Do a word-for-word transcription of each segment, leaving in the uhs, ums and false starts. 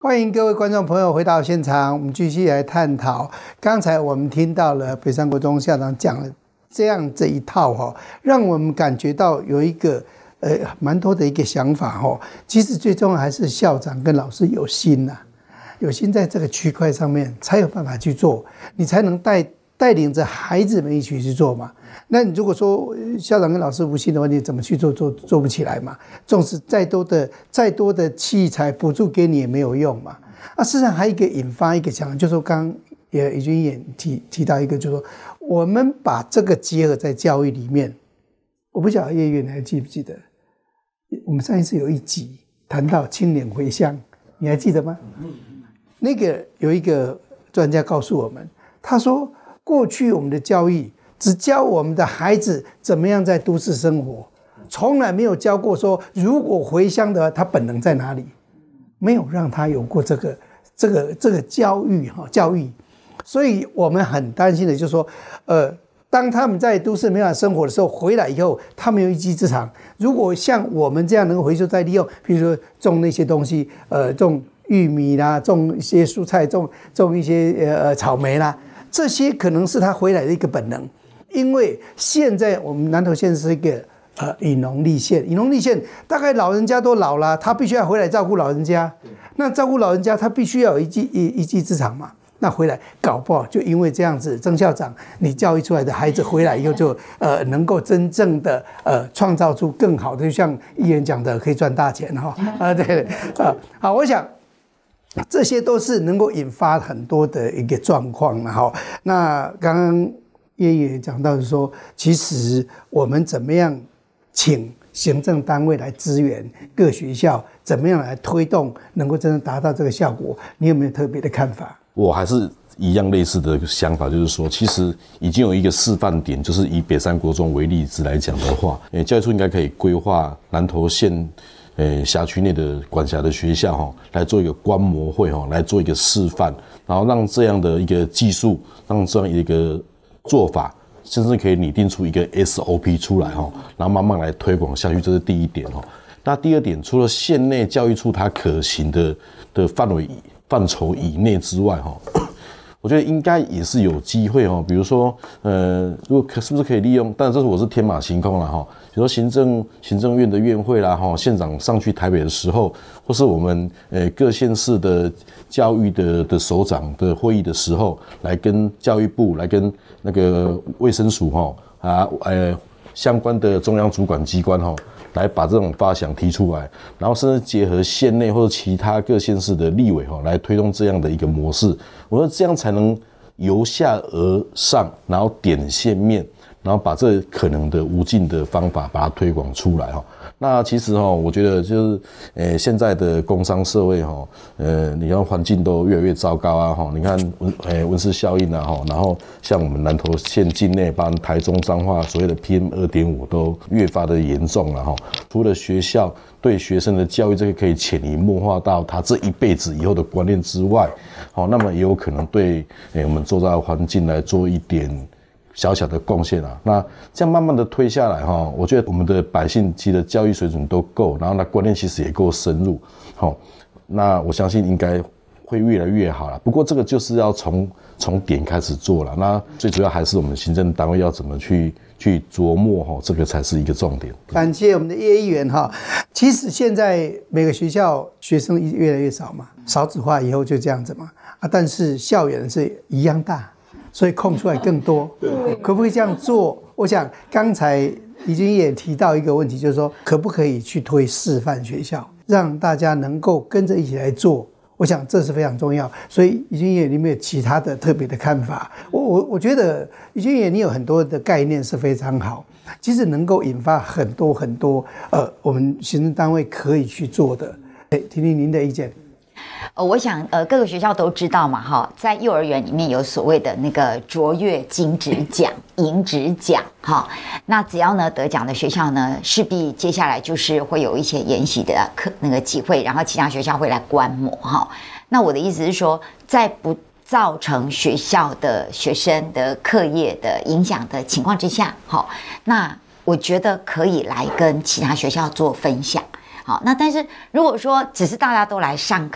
欢迎各位观众朋友回到现场，我们继续来探讨。刚才我们听到了北山国中校长讲了这样这一套哈，让我们感觉到有一个呃蛮多的一个想法哈。其实最重要还是校长跟老师有心呐、啊，有心在这个区块上面才有办法去做，你才能带带领着孩子们一起去做嘛。那你如果说校长跟老师无心的话，你怎么去做做做不起来嘛？纵使再多的再多的器材补助给你也没有用嘛。啊，事实上还有一个引发一个想法，就是说刚刚也已经也提提到一个，就是说我们把这个结合在教育里面。我不晓得叶院你还记不记得？我们上一次有一集谈到青年回乡，你还记得吗？那个有一个专家告诉我们，他说过去我们的教育只教我们的孩子怎么样在都市生活，从来没有教过说如果回乡的话他本能在哪里，没有让他有过这个这个这个教育哈教育，所以我们很担心的就是说，呃，当他们在都市没办法生活的时候，回来以后他们有一技之长，如果像我们这样能够回收再利用，比如说种那些东西，呃，种玉米啦，种一些蔬菜，种种一些呃草莓啦，这些可能是他回来的一个本能。因为现在我们南投县是一个呃以农立县，以农立县大概老人家都老了，他必须要回来照顾老人家。那照顾老人家，他必须要有一技一一技之长嘛。那回来搞不好就因为这样子，曾校长你教育出来的孩子回来以后就呃能够真正的呃创造出更好的，就像议员讲的，可以赚大钱哈啊对啊好，我想这些都是能够引发很多的一个状况了哈。那刚刚叶也讲到是说，其实我们怎么样请行政单位来支援各学校，怎么样来推动，能够真正达到这个效果？你有没有特别的看法？ 我还是一样类似的想法，就是说，其实已经有一个示范点，就是以北山国中为例子来讲的话，诶，教育处应该可以规划南投县诶辖区内的管辖的学校哈，来做一个观摩会哈，来做一个示范，然后让这样的一个技术，让这样一个做法，甚至可以拟定出一个 S O P 出来哈，然后慢慢来推广下去，这是第一点哈。那第二点，除了县内教育处它可行的的范围范畴以内之外哈，我觉得应该也是有机会哈。比如说，呃，如果可是不是可以利用？当然这是我是天马行空了哈。比如说行政行政院的院会啦哈，县长上去台北的时候，或是我们呃各县市的教育的的首长的会议的时候，来跟教育部来跟那个卫生署哈啊呃相关的中央主管机关哈，来把这种发想提出来，然后甚至结合县内或者其他各县市的立委哈，来推动这样的一个模式。我说这样才能由下而上，然后点线面。然后把这可能的无尽的方法把它推广出来哈。那其实哈，我觉得就是，呃，现在的工商社会哈，呃，你看环境都越来越糟糕啊哈。你看温，呃，温室效应啊哈，然后像我们南投县境内，包含台中彰化所谓的 P M 二点五 都越发的严重了哈。除了学校对学生的教育这个可以潜移默化到他这一辈子以后的观念之外，好，那么也有可能对，呃，我们周遭的环境来做一点小小的贡献啊，那这样慢慢的推下来哈，我觉得我们的百姓其实的教育水准都够，然后那观念其实也够深入，好，那我相信应该会越来越好了。不过这个就是要从从点开始做了，那最主要还是我们行政单位要怎么去去琢磨哈，这个才是一个重点。 感谢我们的叶议员哈。其实现在每个学校学生越来越少嘛，少子化以后就这样子嘛啊，但是校园是一样大。所以空出来更多，可不可以这样做？我想刚才已经也提到一个问题，就是说可不可以去推示范学校，让大家能够跟着一起来做？我想这是非常重要。所以已经也你们有其他的特别的看法？我我我觉得已经也你有很多的概念是非常好，其实能够引发很多很多呃我们行政单位可以去做的。哎，听听您的意见。 呃，我想，呃，各个学校都知道嘛，哈，在幼儿园里面有所谓的那个卓越金质奖、银质奖，哈，那只要呢得奖的学校呢，势必接下来就是会有一些研习的课那个机会，然后其他学校会来观摩，哈。那我的意思是说，在不造成学校的学生的课业的影响的情况之下，哈，那我觉得可以来跟其他学校做分享。好，那但是如果说只是大家都来上课，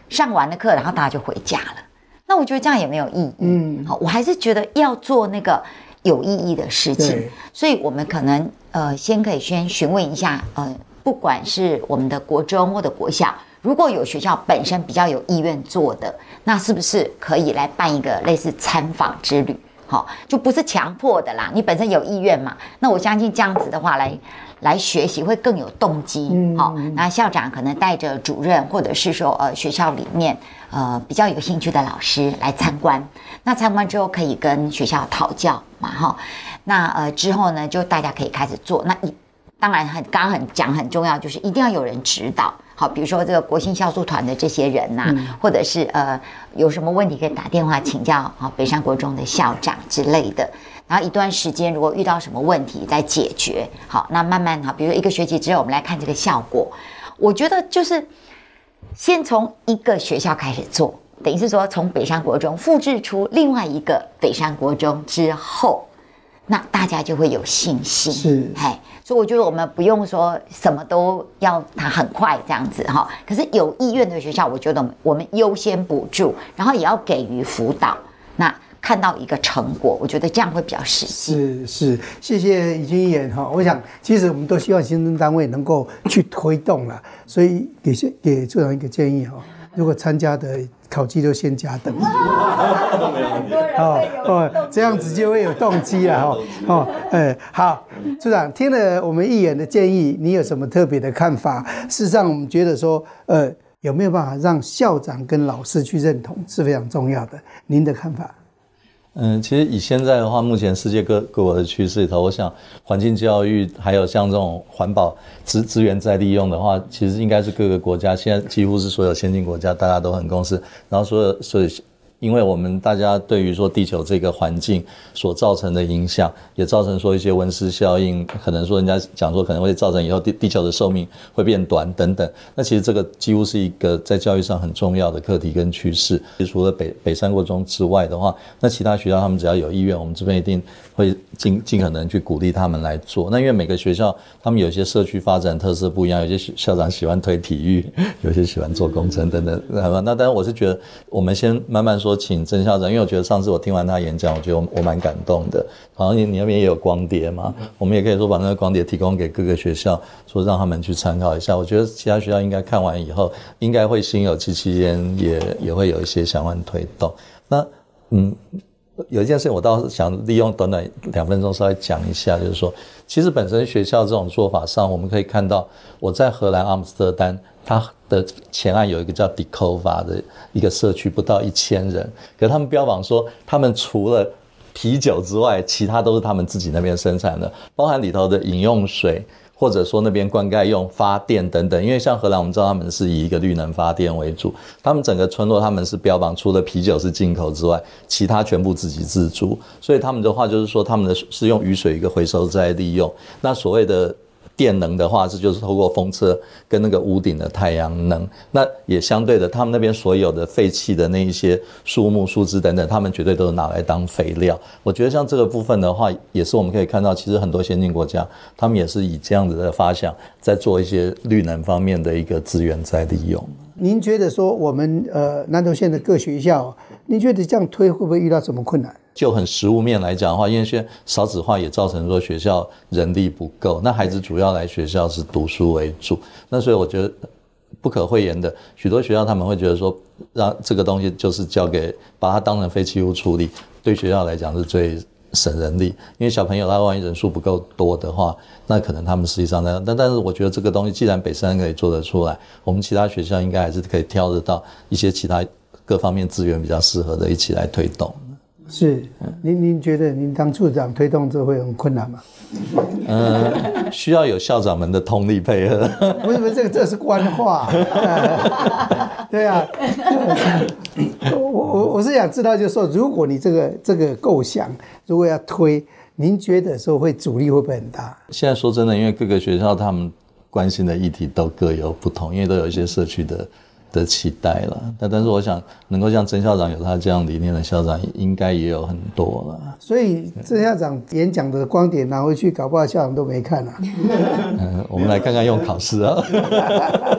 上完了课，然后大家就回家了。那我觉得这样也没有意义。嗯，好，我还是觉得要做那个有意义的事情。所以我们可能呃，先可以先询问一下，呃，不管是我们的国中或者国小，如果有学校本身比较有意愿做的，那是不是可以来办一个类似参访之旅？好，就不是强迫的啦，你本身有意愿嘛。那我相信这样子的话来。来学习会更有动机，好、嗯，那校长可能带着主任，或者是说呃学校里面呃比较有兴趣的老师来参观，那参观之后可以跟学校讨教嘛，哈，那呃之后呢就大家可以开始做，那一当然很刚刚很讲很重要，就是一定要有人指导，好，比如说这个国信酵素团的这些人呐、啊嗯，或者是呃有什么问题可以打电话请教好北山国中的校长之类的。然后一段时间，如果遇到什么问题再解决，好，那慢慢哈，比如一个学期之后，我们来看这个效果。我觉得就是先从一个学校开始做，等于是说从北山国中复制出另外一个北山国中之后，那大家就会有信心。 是， 嘿，所以我觉得我们不用说什么都要它很快这样子哈。可是有意愿的学校，我觉得我们优先补助，然后也要给予辅导。那看到一个成果，我觉得这样会比较实际。 是是，谢谢怡君议员哈。我想，其实我们都希望行政单位能够去推动啦，所以给给处长一个建议哈，如果参加的考绩都先加等。哦哦，这样子就会有动机了哈。哦，哎，好，处长听了我们议员的建议，你有什么特别的看法？事实上，我们觉得说，呃，有没有办法让校长跟老师去认同是非常重要的。您的看法？ 嗯，其实以现在的话，目前世界各各国的趋势里头，我想环境教育还有像这种环保资资源再利用的话，其实应该是各个国家现在几乎是所有先进国家大家都很共识，然后所有所以。因为我们大家对于说地球这个环境所造成的影响，也造成说一些温室效应，可能说人家讲说可能会造成以后地地球的寿命会变短等等。那其实这个几乎是一个在教育上很重要的课题跟趋势。除了北北山国中之外的话，那其他学校他们只要有意愿，我们这边一定会尽尽可能去鼓励他们来做。那因为每个学校他们有些社区发展特色不一样，有些校长喜欢推体育，有些喜欢做工程等等。那当然我是觉得我们先慢慢说。说请曾校长，因为我觉得上次我听完他演讲，我觉得我我蛮感动的。好像你你那边也有光碟嘛，我们也可以说把那个光碟提供给各个学校，说让他们去参考一下。我觉得其他学校应该看完以后，应该会心有戚戚焉，也也会有一些相关推动。那嗯，有一件事情我倒是想利用短短两分钟稍微讲一下，就是说，其实本身学校这种做法上，我们可以看到，我在荷兰阿姆斯特丹。它的前岸有一个叫 Dikova 的一个社区，不到一千人，可是他们标榜说，他们除了啤酒之外，其他都是他们自己那边生产的，包含里头的饮用水，或者说那边灌溉用、发电等等。因为像荷兰，我们知道他们是以一个绿能发电为主，他们整个村落他们是标榜除了啤酒是进口之外，其他全部自给自足。所以他们的话就是说，他们的是用雨水一个回收再利用。那所谓的电能的话，这就是透过风车跟那个屋顶的太阳能。那也相对的，他们那边所有的废弃的那一些树木、树枝等等，他们绝对都是拿来当肥料。我觉得像这个部分的话，也是我们可以看到，其实很多先进国家，他们也是以这样子的发想，在做一些绿能方面的一个资源再利用。 您觉得说我们呃南投县的各学校，您觉得这样推会不会遇到什么困难？ 就很实务面来讲的话，因为现在少子化也造成说学校人力不够，那孩子主要来学校是读书为主，那所以我觉得不可讳言的，许多学校他们会觉得说，让这个东西就是交给把它当成废弃物处理，对学校来讲是最省人力，因为小朋友他万一人数不够多的话，那可能他们实际上在，但但是我觉得这个东西既然北山可以做得出来，我们其他学校应该还是可以挑得到一些其他各方面资源比较适合的一起来推动。 是，您您觉得您当处长推动这会很困难吗？ 呃，需要有校长们的通力配合。 不是不是，这个这是官话。对啊，我我我是想知道，就是说，如果你这个这个构想，如果要推，您觉得说会阻力会不会很大？ 现在说真的，因为各个学校他们关心的议题都各有不同，因为都有一些社区的。的期待了，但但是我想能够像曾校长有他这样理念的校长，应该也有很多了。 所以曾校长演讲的光点拿回去，搞不好校长都没看啊。 嗯，我们来看看用考试啊。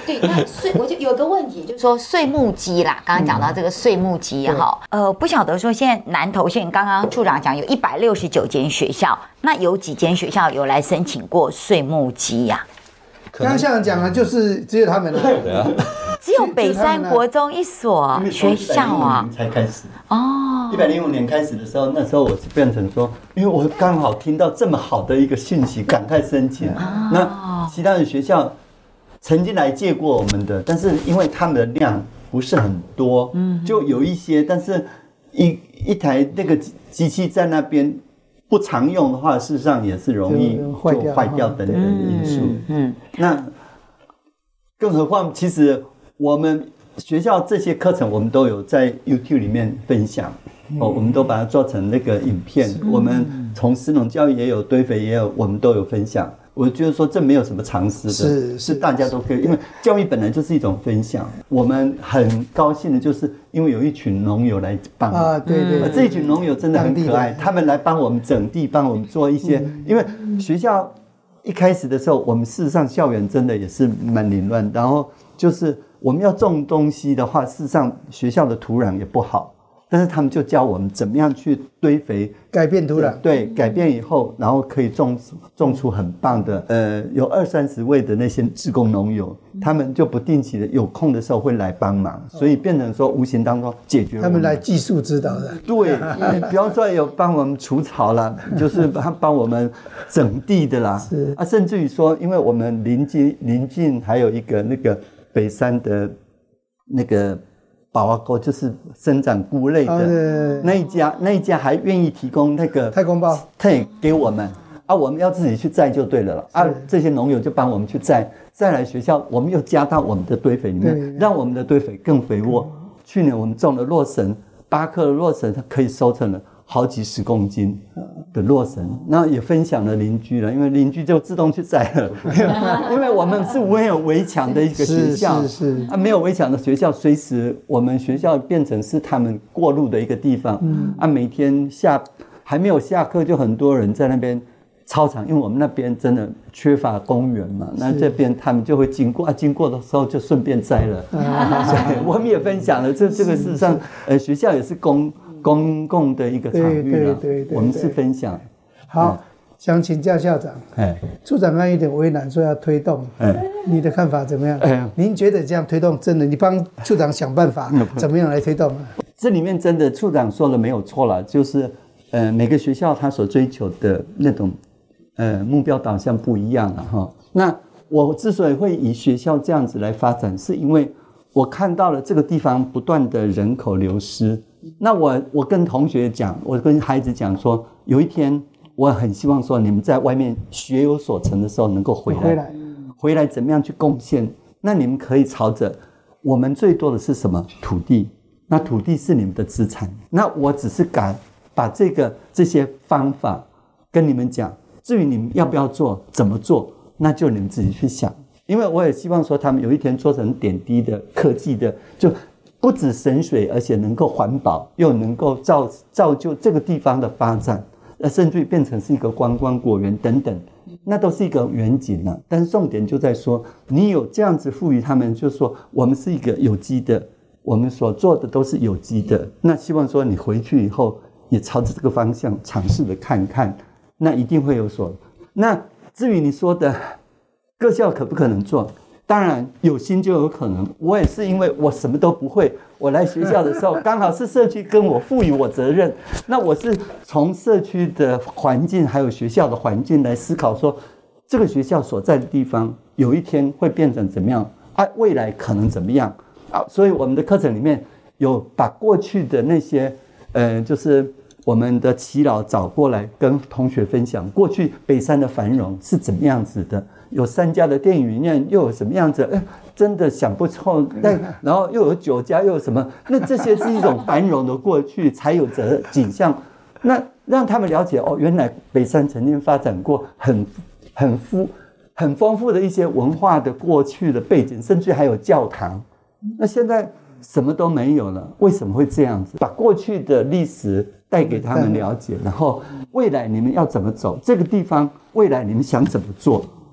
对，那岁我就有个问题，就是说岁木鸡啦，刚刚讲到这个岁木鸡哈，呃，不晓得说现在南投县刚刚处长讲有一百六十九间学校，那有几间学校有来申请过岁木鸡呀？ 刚刚校长讲的就是只有他们了， 对啊， 只有北山国中一所学校啊， 才开始哦， 一百零五年开始的时候，那时候我是变成说，因为我刚好听到这么好的一个讯息，赶快申请。那其他的学校曾经来借过我们的，但是因为他们的量不是很多，就有一些，但是一一台那个机器在那边不常用的话，事实上也是容易就坏掉等等的因素。嗯，那更何况，其实我们学校这些课程，我们都有在 YouTube 里面分享。哦，我们都把它做成那个影片。我们从食农教育也有，堆肥也有，我们都有分享。我觉得说这没有什么常识的， 是是大家都可以，因为教育本来就是一种分享。我们很高兴的就是因为有一群农友来帮啊，对对对， 这一群农友真的很可爱，他们来帮我们整地，帮我们做一些，因为学校一开始的时候，我们事实上校园真的也是蛮凌乱，然后就是我们要种东西的话，事实上学校的土壤也不好。但是他们就教我们怎么样去堆肥， 改变土壤， 对，改变以后，然后可以种种出很棒的，呃，有二三十位的那些志工农友，他们就不定期的有空的时候会来帮忙，所以变成说无形当中解决我们。 他们来技术指导的， 对，比方说有帮我们除草啦，就是他帮我们整地的啦，是啊，甚至于说，因为我们邻近邻近还有一个那个北山的那个。宝华沟就是生长菇类的、哦、那一家，那一家还愿意提供那个太空包， 对，给我们啊，我们要自己去摘就对了了啊。这些农友就帮我们去摘，再来学校我们又加到我们的堆肥里面，让我们的堆肥更肥沃。去年我们种了洛神，八克的洛神，它可以收成了好几十公斤的洛神，那也分享了邻居了，因为邻居就自动去摘了，因为我们是没有围墙的一个学校， 是是是啊，没有围墙的学校，随时我们学校变成是他们过路的一个地方，嗯啊，每天下还没有下课就很多人在那边操场，因为我们那边真的缺乏公园嘛，那这边他们就会经过啊，经过的时候就顺便摘了，所以我们也分享了，这这个事实上，呃，学校也是公。公共的一个场域了，我们是分享。 好，嗯、想请教校长，哎，处长刚有点为难，说要推动，哎，你的看法怎么样？哎，您觉得这样推动真的？你帮处长想办法，怎么样来推动？ 这里面真的处长说的没有错了，就是呃，每个学校他所追求的那种呃目标导向不一样了哈。那我之所以会以学校这样子来发展，是因为我看到了这个地方不断的人口流失。那我我跟同学讲，我跟孩子讲说，有一天我很希望说你们在外面学有所成的时候能够回来，回来，回来怎么样去贡献？那你们可以朝着我们最多的是什么？土地，那土地是你们的资产。那我只是敢把这个这些方法跟你们讲，至于你们要不要做，怎么做，那就你们自己去想。因为我也希望说他们有一天做成点滴的科技的，就。不止省水，而且能够环保，又能够造造就这个地方的发展，甚至于变成是一个观光果园等等，那都是一个远景了。但是重点就在说，你有这样子赋予他们，就是说我们是一个有机的，我们所做的都是有机的。那希望说你回去以后也朝着这个方向尝试的看看，那一定会有所。那至于你说的各校可不可能做？当然有心就有可能，我也是因为我什么都不会，我来学校的时候刚好是社区跟我赋予我责任，那我是从社区的环境还有学校的环境来思考说，这个学校所在的地方有一天会变成怎么样啊？未来可能怎么样啊？所以我们的课程里面有把过去的那些呃，就是我们的耆老找过来跟同学分享，过去北山的繁荣是怎么样子的。有三家的电影院，又有什么样子？哎，真的想不透。但然后又有酒家，又有什么？那这些是一种繁荣的过去才有的景象。那让他们了解哦，原来北山曾经发展过很很富、很丰富的一些文化的过去的背景，甚至还有教堂。那现在什么都没有了，为什么会这样子？把过去的历史带给他们了解，然后未来你们要怎么走？这个地方未来你们想怎么做？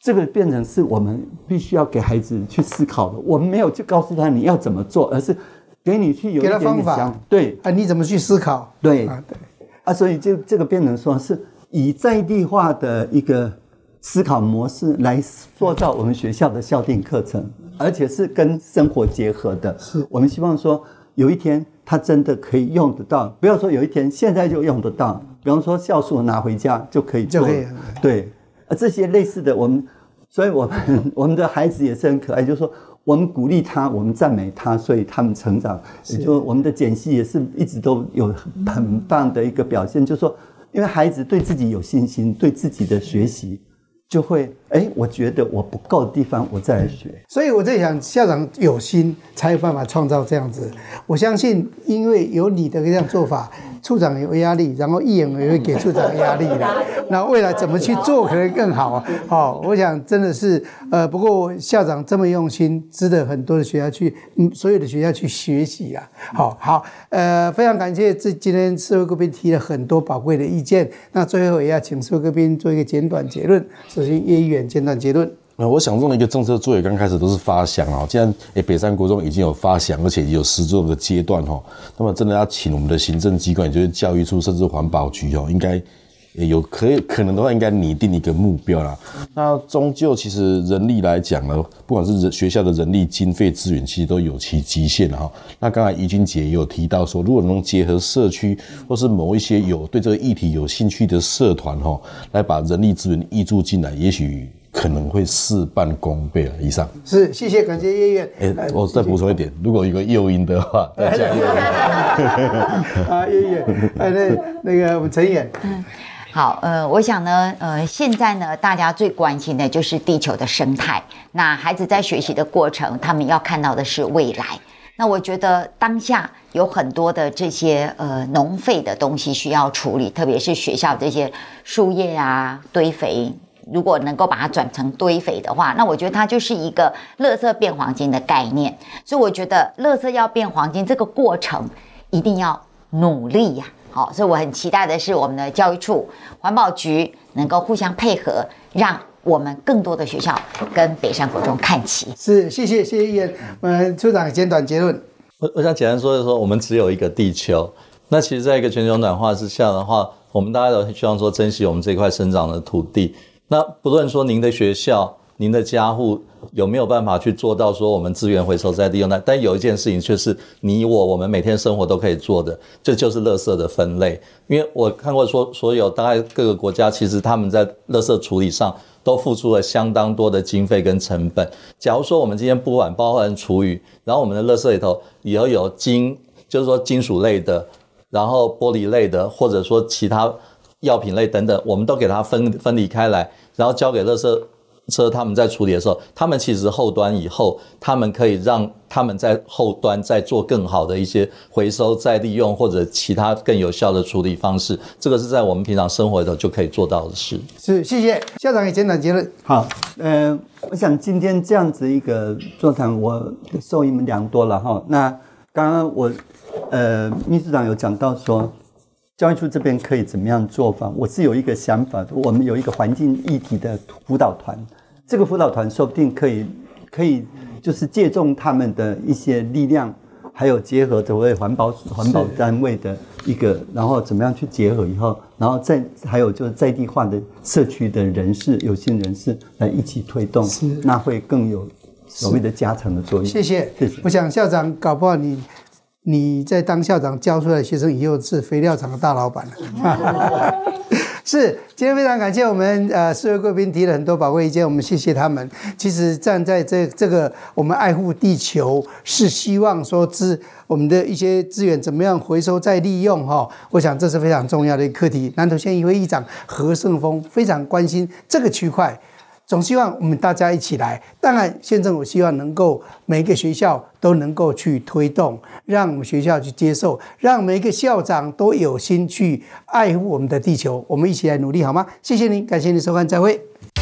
这个变成是我们必须要给孩子去思考的。我们没有去告诉他你要怎么做，而是给你去有一点点方法， 对啊，你怎么去思考？ 对啊，对啊，所以就这个变成说是以在地化的一个思考模式来塑造我们学校的校定课程，而且是跟生活结合的。是我们希望说有一天他真的可以用得到，不要说有一天现在就用得到。比方说酵素拿回家就可以做，就可以对啊，这些类似的我们，所以我们我们的孩子也是很可爱，就是说我们鼓励他，我们赞美他，所以他们成长。也就我们的简系也是一直都有很棒的一个表现，就是说，因为孩子对自己有信心，对自己的学习就会，哎，我觉得我不够的地方，我再来学。 所以我在想，校长有心才有办法创造这样子。我相信，因为有你的这样做法，处长有压力，然后议员也会给处长压力的。那未来怎么去做可能更好啊？好、哦，我想真的是，呃，不过校长这么用心，值得很多的学校去，嗯，所有的学校去学习啊。好，好，呃，非常感谢这今天四位贵宾提了很多宝贵的意见。那最后也要请四位贵宾做一个简短结论。首先，叶议员简短结论。 呃，我想中的一个政策作业刚开始都是发想啊，既然诶北山国中已经有发想，而且已经有实作的阶段哈，那么真的要请我们的行政机关，也就是教育处甚至环保局哦，应该有可以可能的话，应该拟定一个目标啦。那终究其实人力来讲呢，不管是学校的人力、经费、资源，其实都有其极限哈。那刚才怡君姐也有提到说，如果能结合社区或是某一些有对这个议题有兴趣的社团哈，来把人力资源挹注进来，也许可能会事半功倍了。以上是，谢谢，感谢叶院。 哎，我再补充一点，如果有一个诱因的话，再加诱因。 啊，叶院，哎，那那个我们陈远。 嗯，好，呃，我想呢，呃，现在呢，大家最关心的就是地球的生态。那孩子在学习的过程，他们要看到的是未来。那我觉得当下有很多的这些呃农废的东西需要处理，特别是学校这些树叶啊、堆肥。如果能够把它转成堆肥的话，那我觉得它就是一个垃圾变黄金的概念。所以我觉得垃圾要变黄金这个过程一定要努力呀、啊。好，所以我很期待的是我们的教育处、环保局能够互相配合，让我们更多的学校跟北山国中看齐。 是，谢谢，谢谢议员。我们处长简短结论。 我我想简单说的说，我们只有一个地球。那其实在一个全球暖化之下的话，我们大家都希望说珍惜我们这块生长的土地。那不论说您的学校、您的家户有没有办法去做到说我们资源回收再利用，但有一件事情却是你我我们每天生活都可以做的，这就是垃圾的分类。因为我看过说所有大概各个国家，其实他们在垃圾处理上都付出了相当多的经费跟成本。假如说我们今天不管包含厨余，然后我们的垃圾里头以后有金，就是说金属类的，然后玻璃类的，或者说其他药品类等等，我们都给它分分离开来，然后交给垃圾车他们在处理的时候，他们其实后端以后，他们可以让他们在后端再做更好的一些回收再利用或者其他更有效的处理方式，这个是在我们平常生活里头就可以做到的事。 是，谢谢校长也简短结论。 好，呃，我想今天这样子一个座谈，我受益良多了哈。那刚刚我呃秘书长有讲到说，教育处这边可以怎么样做法？我是有一个想法，我们有一个环境议题的辅导团，这个辅导团说不定可以可以就是借重他们的一些力量，还有结合所谓环保环保单位的一个，然后怎么样去结合以后，然后再还有就是在地化的社区的人士、有心人士来一起推动，那会更有所谓的加成的作用。 谢谢， 谢谢。 我想校长搞不好你。你在当校长教出来的学生以后是肥料厂的大老板了。是，今天非常感谢我们呃四位贵宾提了很多宝贵意见，我们谢谢他们。其实站在这这个我们爱护地球，是希望说资我们的一些资源怎么样回收再利用哈、哦，我想这是非常重要的一个课题。南投县议会议长何胜峰非常关心这个区块。总希望我们大家一起来，当然县政府希望能够每个学校都能够去推动，让我们学校去接受，让每一个校长都有心去爱护我们的地球，我们一起来努力好吗？谢谢您，感谢您收看，再会。